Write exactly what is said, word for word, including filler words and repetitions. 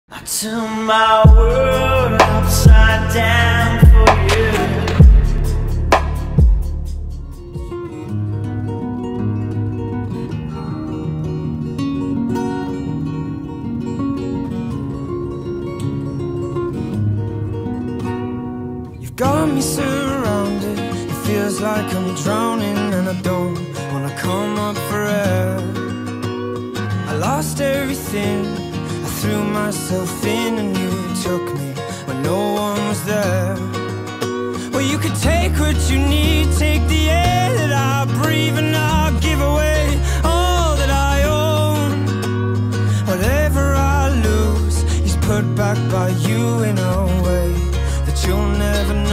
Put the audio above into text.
I turn my world upside down for you. You've got me surrounded, it feels like I'm drowning, and I don't wanna come up for air. I lost everything, I threw myself in and you took me when no one was there. Well, you could take what you need, take the air that I breathe, and I'll give away all that I own. Whatever I lose is put back by you in a way that you'll never know.